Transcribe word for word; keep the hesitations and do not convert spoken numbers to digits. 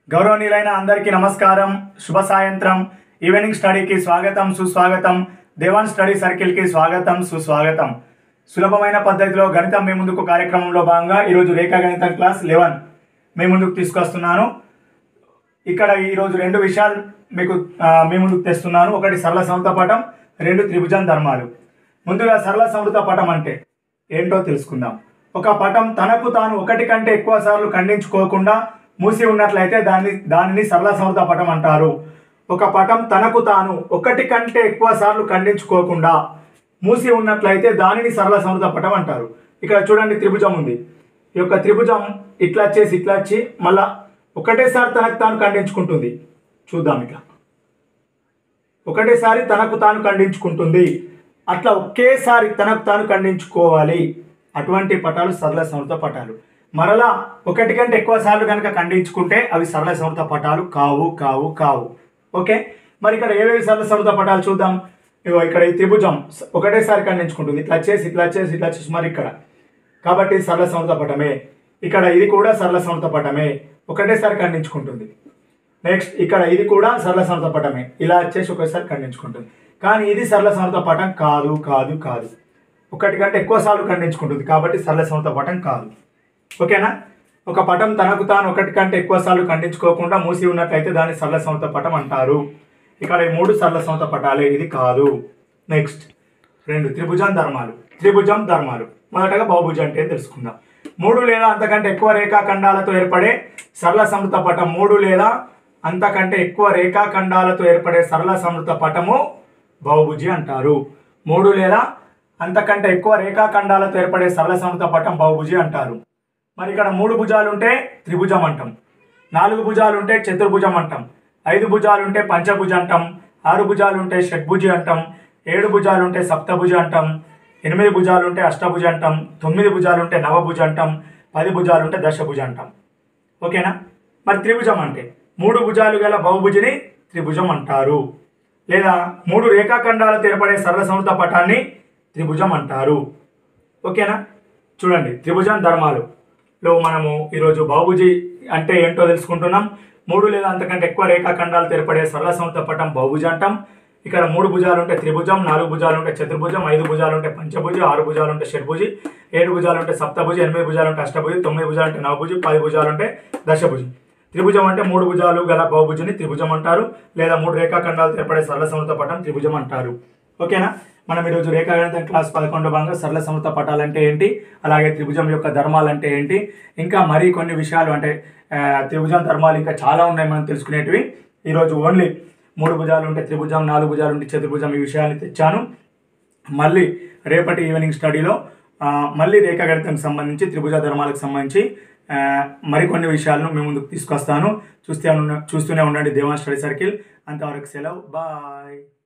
గౌరవనీయులైన అందరికీ నమస్కారం. శుభ సాయంత్రం. ఈవినింగ్ స్టడీకి స్వాగతం సుస్వాగతం. దేవాన్ స్టడీ సర్కిల్కి స్వాగతం సుస్వాగతం. సులభమైన పద్ధతిలో గణితం మీ ముందుకు కార్యక్రమంలో భాగంగా ఈరోజు రేఖా గణితం క్లాస్ లెవెన్ మీ ముందుకు తీసుకొస్తున్నాను. ఇక్కడ ఈరోజు రెండు విషయాలు మీకు మీ ముందుకు తెస్తున్నాను. ఒకటి సరళ సమృత పటం, రెండు త్రిభుజం ధర్మాలు. ముందుగా సరళ సమృత పటం అంటే ఏంటో తెలుసుకుందాం. ఒక పటం తనకు తాను ఒకటి కంటే ఎక్కువ సార్లు ఖండించుకోకుండా మూసి ఉన్నట్లయితే దాన్ని దానిని సరళ సమృత పటం అంటారు. ఒక పటం తనకు తాను ఒకటి కంటే ఎక్కువ సార్లు ఖండించుకోకుండా మూసి ఉన్నట్లయితే దానిని సరళ సమృత పటం అంటారు. ఇక్కడ చూడండి, త్రిభుజం ఉంది. ఈ యొక్క త్రిభుజం ఇట్లా వచ్చేసి ఇట్లా వచ్చి మళ్ళా ఒకటేసారి తనకు తాను ఖండించుకుంటుంది. చూద్దాం, ఇట్లా ఒకటేసారి తనకు తాను ఖండించుకుంటుంది. అట్లా ఒకేసారి తనకు తాను ఖండించుకోవాలి. అటువంటి పటాలు సరళ సమృత పటాలు. మరలా ఒకటి కంటే ఎక్కువ సార్లు కనుక ఖండించుకుంటే అవి సరళ సమృత పటాలు కావు కావు కావు ఓకే. మరి ఇక్కడ ఏవేవి సరళ సమృత పటాలు చూద్దాం. ఇగో ఇక్కడ ఈ త్రిభుజం ఒకటేసారి ఖండించుకుంటుంది. ఇట్లా వచ్చేసి ఇట్లా వచ్చేసి ఇట్లా వచ్చేసి మరి ఇక్కడ, కాబట్టి సరళ సమృత పటమే. ఇక్కడ ఇది కూడా సరళ సమృత పటమే, ఒకటేసారి ఖండించుకుంటుంది. నెక్స్ట్ ఇక్కడ ఇది కూడా సరళ సమృత పటమే, ఇలా వచ్చేసి ఒకేసారి ఖండించుకుంటుంది. కానీ ఇది సరళ సమృత పటం కాదు కాదు కాదు ఒకటి కంటే ఎక్కువ సార్లు ఖండించుకుంటుంది, కాబట్టి సరళ సమృత పటం కాదు. ఓకేనా. ఒక పటం తనకు తాను ఒకటి కంటే ఎక్కువ సార్లు ఖండించుకోకుండా మూసి ఉన్నట్లయితే దాన్ని సరళ సమృత పటం అంటారు. ఇక్కడ ఈ మూడు సరళ సమృత పటాలే, ఇది కాదు. నెక్స్ట్ రెండు త్రిభుజం ధర్మాలు. త్రిభుజం ధర్మాలు మొదటగా బహుభుజం అంటే తెలుసుకుందాం. మూడు లేదా అంతకంటే ఎక్కువ రేఖాఖండాలతో ఏర్పడే సరళ సమృత పటం మూడు లేదా అంతకంటే ఎక్కువ రేఖాఖండాలతో ఏర్పడే సరళ సమృత పటము బహుభుజి అంటారు. మూడు లేదా అంతకంటే ఎక్కువ రేఖాఖండాలతో ఏర్పడే సరళ సమృత పటం బహుభుజి అంటారు. మరి ఇక్కడ మూడు భుజాలు ఉంటే త్రిభుజం అంటాం, నాలుగు భుజాలు ఉంటే చతుర్భుజం అంటాం, ఐదు భుజాలు ఉంటే పంచభుజ అంటాం, ఆరు భుజాలు ఉంటే షడ్భుజి అంటాం, ఏడు భుజాలు ఉంటే సప్తభుజ అంటాం, ఎనిమిది భుజాలు ఉంటే అష్టభుజ అంటాం, తొమ్మిది భుజాలు ఉంటే నవభుజ అంటాం, పది భుజాలు ఉంటే దశభుజ అంటాం. ఓకేనా. మరి త్రిభుజం అంటే మూడు భుజాలు గల బహుభుజిని త్రిభుజం అంటారు. లేదా మూడు రేఖాఖండాలతో ఏర్పడే సరళ సమృత పటాన్ని త్రిభుజం అంటారు. ఓకేనా. చూడండి, త్రిభుజం ధర్మాలు లో మనము ఈరోజు బహుభుజి అంటే ఏంటో తెలుసుకుంటున్నాం. మూడు లేదా అంతకంటే ఎక్కువ రేఖాఖండాలతో ఏర్పడే సరళ సమృత పటం బహుభుజి అంటాం. ఇక్కడ మూడు భుజాలు ఉంటే త్రిభుజం, నాలుగు భుజాలు ఉంటే చతుర్భుజం, ఐదు భుజాలు ఉంటే పంచభుజి, ఆరు భుజాలు ఉంటే షడ్భుజి, ఏడు భుజాలు ఉంటే సప్తభుజి, ఎనిమిది భుజాలు ఉంటే అష్టభుజి, తొమ్మిది భుజాలు ఉంటే నవభుజి, పది భుజాలు ఉంటే దశభుజి. త్రిభుజం అంటే మూడు భుజాలు గల బహుభుజిని త్రిభుజం అంటారు. లేదా మూడు రేఖాఖండాలతో ఏర్పడే సరళ సమృత పటం త్రిభుజం అంటారు. ఓకేనా. మనం ఈరోజు రేఖాగణితం క్లాస్ పదకొండు భాగంగా సరళ సమృత పటాలు అంటే ఏంటి, అలాగే త్రిభుజం యొక్క ధర్మాలు అంటే ఏంటి, ఇంకా మరీ కొన్ని విషయాలు అంటే త్రిభుజం ధర్మాలు ఇంకా చాలా ఉన్నాయి మనం తెలుసుకునేటివి. ఈరోజు ఓన్లీ మూడు భుజాలు ఉంటే త్రిభుజం, నాలుగు భుజాలు ఉంటే చతుర్భుజం, ఈ విషయాన్ని తెచ్చాను. మళ్ళీ రేపటి ఈవినింగ్ స్టడీలో మళ్ళీ రేఖాగణితంకి సంబంధించి త్రిభుజ ధర్మాలకు సంబంధించి మరికొన్ని విషయాలను మీ ముందుకు తీసుకొస్తాను. చూస్తే చూస్తూనే ఉండండి దేవాన్ స్టడీ సర్కిల్. అంతవరకు సెలవు, బాయ్.